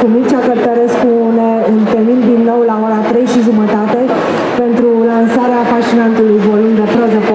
cu Mircea Cărtărescu ne întâlnim din nou la ora 3:30 pentru lansarea fascinantului volum de proză